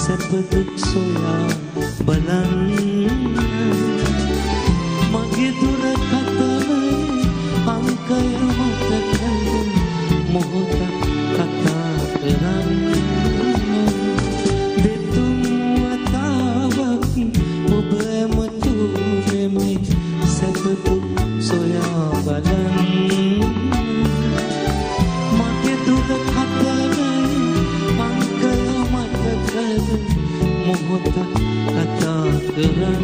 සැප දුක් සොයා බලන්න මගේ දුරකථනයේ අංකය මතක මොහොතක් කතා කරන්න දෙතුන් වතාවක් ඔබ මතු වෙමි සැප දුක් සොයා බලන්න මගේ දුරකථනයේ අංකය මතක මොහොතක් කතා කරන්න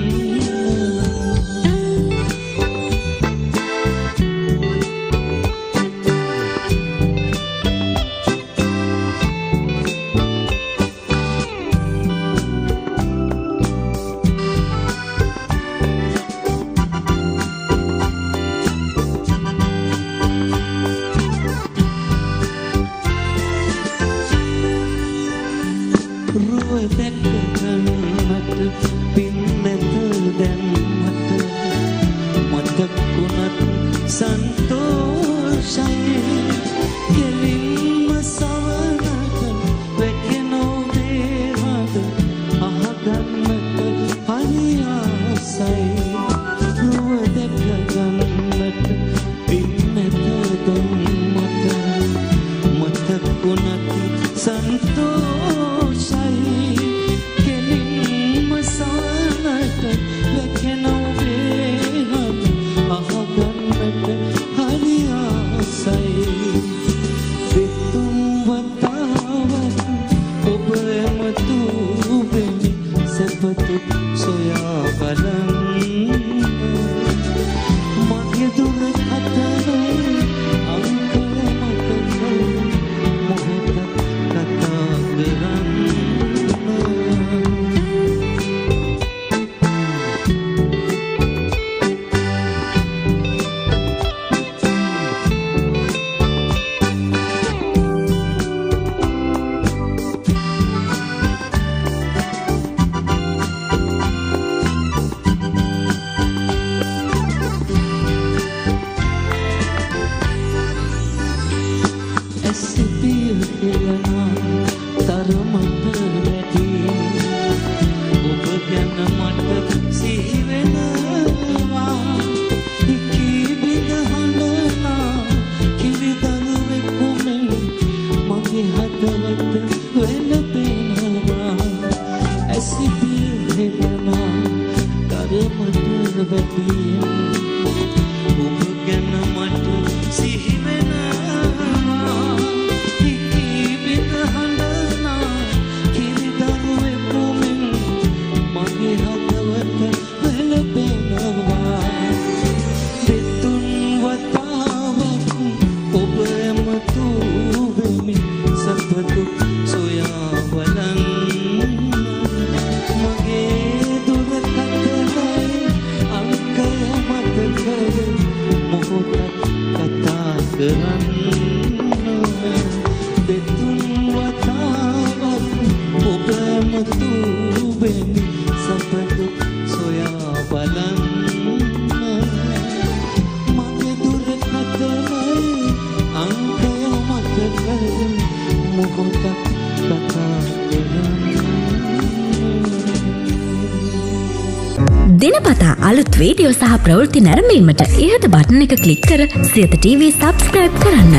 දිනපතා අලුත් වීඩියෝ සහ ප්‍රවෘත්ති නැරඹීමට ඉහත බටන් එක ක්ලික් කර සියත TV සබ්ස්ක්‍රයිබ් කරන්න.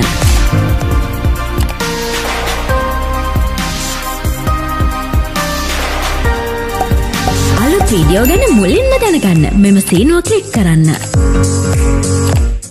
අලුත් වීඩියෝ ගැන මුලින්ම දැනගන්න මෙම සීනුව ක්ලික් කරන්න.